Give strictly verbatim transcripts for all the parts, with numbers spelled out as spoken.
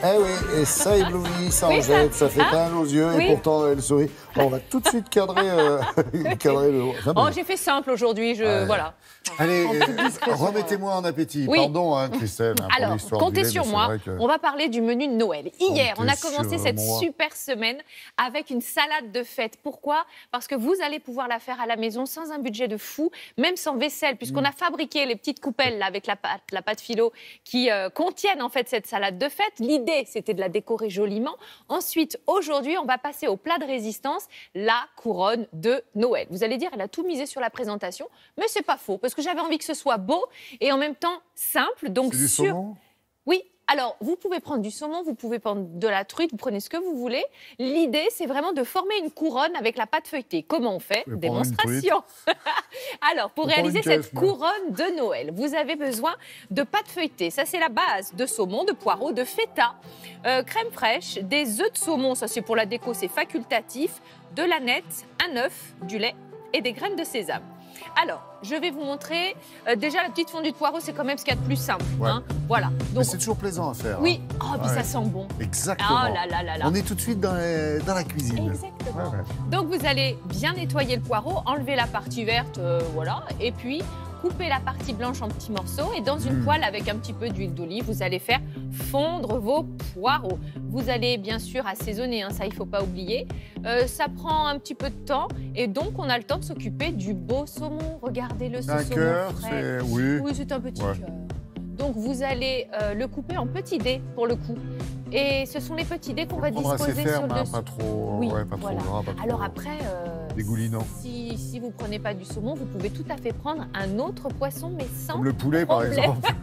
Eh oui, et ça éblouit, ça Oui, en ça- jette, ça fait hein plein aux yeux, Oui. et pourtant elle sourit. Bon, on va tout de suite cadrer, euh, cadrer le... Enfin, Oh, bon. j'ai fait simple aujourd'hui, je... Ouais. voilà. Allez, euh, remettez-moi en appétit. Oui. Pardon, hein, Christelle, hein, pour Alors, l'histoire du comptez lait, sur mais c'est moi, vrai que- on va parler du menu de Noël. Hier, on a Comptez commencé sur cette moi. super semaine avec une salade de fête. Pourquoi? Parce que vous allez pouvoir la faire à la maison sans un budget de fou, même sans vaisselle, puisqu'on Mm. a fabriqué les petites coupelles là, avec la pâte, la pâte philo qui euh, contiennent en fait cette salade de fête. L'idée, c'était de la décorer joliment. Ensuite, aujourd'hui, on va passer au plat de résistance, la couronne de Noël. Vous allez dire, elle a tout misé sur la présentation, mais c'est pas faux, parce que j'avais envie que ce soit beau et en même temps simple. Donc C'est du sur... saumon? Oui, alors vous pouvez prendre du saumon, vous pouvez prendre de la truite, vous prenez ce que vous voulez. L'idée, c'est vraiment de former une couronne avec la pâte feuilletée. Comment on fait? Je vais prendre une Démonstration. Alors, pour Je vais prendre réaliser une cette caisse, moi. couronne de Noël, vous avez besoin de pâte feuilletée. Ça, c'est la base de saumon, de poireaux, de feta, euh, crème fraîche, des œufs de saumon. Ça, c'est pour la déco, c'est facultatif. De la nette, un œuf, du lait et des graines de sésame. Alors, je vais vous montrer. euh, déjà, la petite fondue de poireaux, c'est quand même ce qu'il y a de plus simple. Ouais. Hein. Voilà. Mais Donc, c'est toujours plaisant à faire. oui. hein. Oh, puis Ouais. ça sent bon. Exactement. Oh là là là là. On est tout de suite dans, les- dans la cuisine. Exactement. Ouais, ouais. Donc, vous allez bien nettoyer le poireau, enlever la partie verte, euh, voilà, et puis couper la partie blanche en petits morceaux. Et dans une Mm. poêle avec un petit peu d'huile d'olive, vous allez faire fondre vos poireaux. Vous allez bien sûr assaisonner, hein, ça il ne faut pas oublier. Euh, ça prend un petit peu de temps et donc on a le temps de s'occuper du beau saumon. Regardez-le, ce Un saumon cœur, frais. c'est... Oui. Oui, c'est un petit Ouais. cœur. Donc vous allez euh, le couper en petits dés pour le coup. Et ce sont les petits dés qu'on va Prendre assez disposer ferme, sur le hein, dessus. pas trop, Oui, ouais, pas trop voilà. gras, pas trop... Alors après, euh, Dégoulinant. si, si vous ne prenez pas du saumon, vous pouvez tout à fait prendre un autre poisson, mais sans Comme le poulet, par problème. exemple.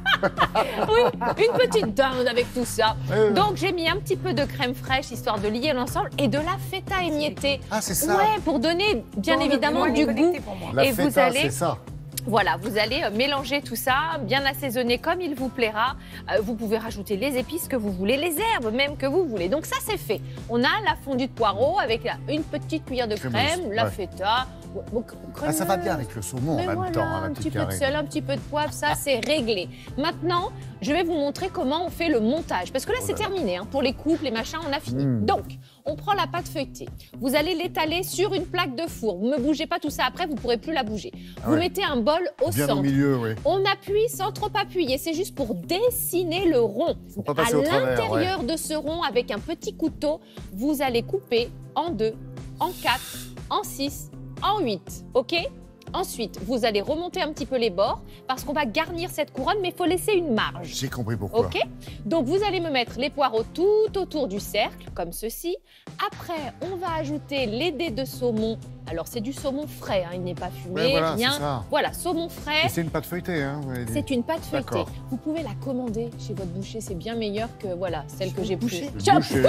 Oui, une petite dinde avec tout ça. Ouais. Donc j'ai mis un petit peu de crème fraîche, histoire de lier l'ensemble, et de la feta émiettée. Ah, c'est ça. Ouais, pour donner bien Bon, évidemment le du piment est goût. connecté pour moi. La et vous feta, allez- c'est ça. Voilà, vous allez euh, mélanger tout ça, bien assaisonner comme il vous plaira. Euh, vous pouvez rajouter les épices que vous voulez, les herbes même que vous voulez. Donc ça, c'est fait. On a la fondue de poireau avec la- une petite cuillère de Crémeuse, crème, la ouais. feta. Bon, Ah, ça va crémeuse. bien avec le saumon Mais en même voilà, temps, hein, la un petite petit peu de carrée. sel, un petit peu de poivre, ça c'est réglé. Maintenant, je vais vous montrer comment on fait le montage. Parce que là, Oh c'est là là. terminé. hein. Pour les coupes, les machins, on a fini. Mm. Donc, on prend la pâte feuilletée. Vous allez l'étaler sur une plaque de four. Vous ne me bougez pas tout ça après, vous ne pourrez plus la bouger. Ah vous ouais. mettez un bol au Bien centre. au milieu, oui. On appuie sans trop appuyer, c'est juste pour dessiner le rond. Faut pas À passer au travers, l'intérieur de ce rond, avec un petit couteau, vous allez couper en deux, en quatre, en six, en huit, ok? Ensuite, vous allez remonter un petit peu les bords parce qu'on va garnir cette couronne, mais il faut laisser une marge. J'ai compris pourquoi. Ok, donc vous allez me mettre les poireaux tout autour du cercle, comme ceci. Après, on va ajouter les dés de saumon. Alors, c'est du saumon frais, hein, il n'est pas fumé, Ouais, voilà, rien. c'est ça. Voilà, saumon Et frais. c'est une pâte feuilletée, hein, vous l'avez dit. C'est une pâte feuilletée. D'accord. Vous pouvez la commander chez votre boucher, c'est bien meilleur que voilà, celle que j'ai prise. Le Tiens, boucher.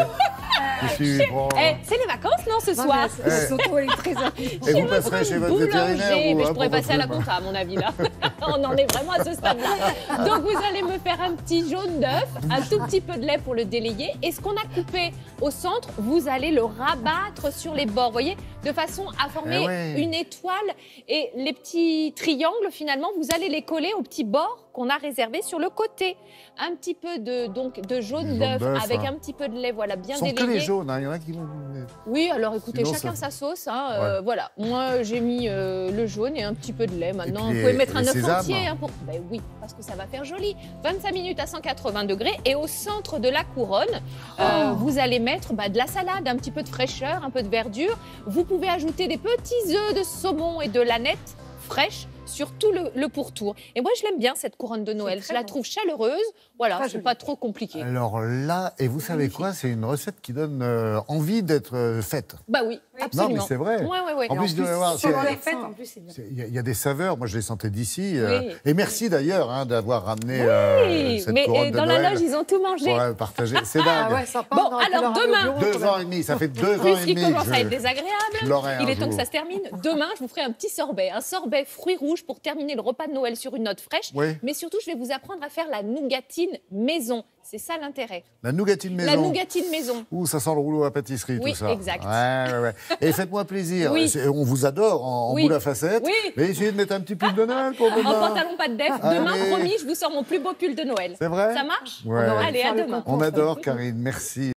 Je suis bon. eh, c'est les vacances, non, ce Non, soir mais la Soto, elle est très impliquée. Et vous passerez chez votre vétérinaire ou mais je hein, pourrais pour passer à la votre- compta, à mon avis, là. On en est vraiment à ce stade-là. Donc, vous allez me faire un petit jaune d'œuf, un tout petit peu de lait pour le délayer. Et ce qu'on a coupé au centre, vous allez le rabattre sur les bords, vous voyez, de façon à former Eh ouais. une étoile. Et les petits triangles, finalement, vous allez les coller aux petits bords qu'on a réservés sur le côté. Un petit peu de, donc, de jaune Du jaune d'œuf d'œuf, avec hein. un petit peu de lait, voilà, bien Ce sont que délayé. les jaunes, hein, il y en a qui vont... Oui, alors écoutez, Sinon, chacun ça- sa sauce. Hein, euh, voilà, moi j'ai mis euh, le jaune et un petit peu de lait. Maintenant, puis vous pouvez les- mettre un les œuf sésames. entier. Hein, pour... Ben oui, parce que ça va faire joli. vingt-cinq minutes à cent quatre-vingts degrés. Et au centre de la couronne, euh, vous allez mettre bah, de la salade, un petit peu de fraîcheur, un peu de verdure. Vous pouvez ajouter des petits œufs de saumon et de lanette fraîche sur tout le, le pourtour. Et moi, je l'aime bien, cette couronne de Noël. très Je la bon. trouve chaleureuse. Voilà, Très c'est joli. pas trop compliqué. Alors là, et vous savez quoi, c'est une recette qui donne euh, envie d'être euh, faite. Bah oui, absolument. Non, mais c'est vrai. Ouais, ouais, ouais. En Et plus, il doit y avoir- c'est- Pendant les fêtes, en plus, c'est bien. c'est- Il y, a- il y a des saveurs, moi je les sentais d'ici. euh, Oui. et merci d'ailleurs hein, d'avoir ramené euh, Oui, cette mais couronne et de dans Noël la loge, ils ont tout mangé. pour euh, partager. C'est dingue. Ah ouais, ça part Bon, dans- alors, dans le demain- bureau, quand Deux même. ans et demi, ça fait deux ans et Puisqu'il demi. commence que à je- être désagréable, je l'aurai il un est temps que jour. ça se termine. Demain, je vous ferai un petit sorbet, un sorbet fruits rouges pour terminer le repas de Noël sur une note fraîche. Oui. Mais surtout, je vais vous apprendre à faire la nougatine maison. C'est ça l'intérêt. La nougatine maison. La nougatine maison. Ouh, ça sent le rouleau à pâtisserie, Oui, tout ça. exact. Ouais, ouais, ouais. Et faites-moi plaisir. Oui. C'est- On vous adore en, en Oui. boule à facettes. Oui. Mais essayez de mettre un petit pull de Noël pour En demain. pantalon pas de def. Demain, Allez. promis, je vous sors mon plus beau pull de Noël. C'est vrai? Ça marche Ouais. On aurait dû Allez, faire à le demain. concours, On ça. adore, Karine. Merci.